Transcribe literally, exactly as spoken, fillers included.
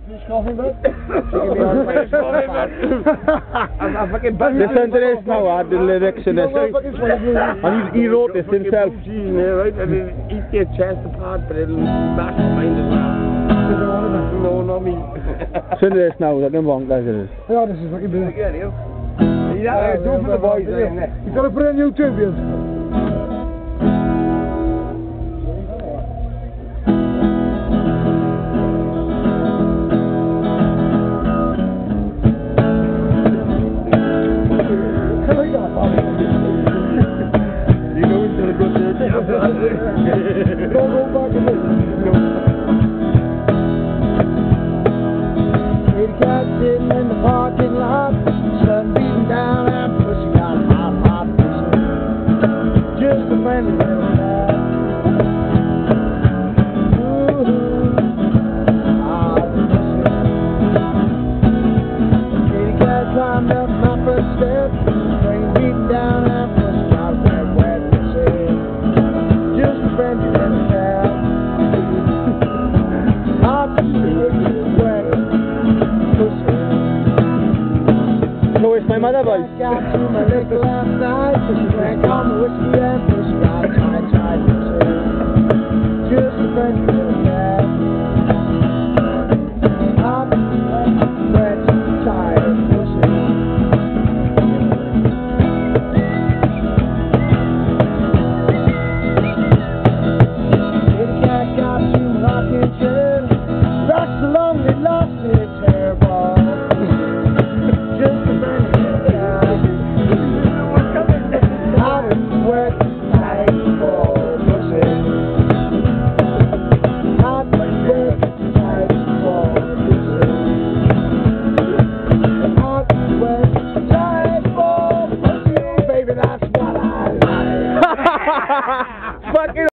Scoffing, bro? I'm fucking bad. Listen to this now, I the lyrics in this. And he, he wrote this himself. Right? I mean, he gets chest apart, but it'll smash his mind as well. No, not me. Listen to this now, I can wonk like it is. Yeah, this is fucking brilliant. Yeah, you. You gotta do it for the boys, isn't it? You gotta put it on YouTube, Builth. Don't go back and listen. See the cat sitting in the parking lot, sun beating down and pussy got hot, hot pussy. Just a friendly little cat. Ooh, hot pussy. See the cat climbed up my first step, rain beating down and pussy got wet, wet pussy. Just a friendly little cat. Hot pussy, wet pussy. So it's my mother voice. I got to my liquor last night, she drank all my whiskey and pussy got tight, tight pussy. Just a friendly little cat. Hot, wet, tight pussy. The cat got to my rocking chair, rocked the lonely, lost its hair ball. Just a friendly little cat. Hot, wet, tight for pussy. Hot, wet, tight for pussy. Hot, wet, tight for pussy. Baby, that's what I like. Fucking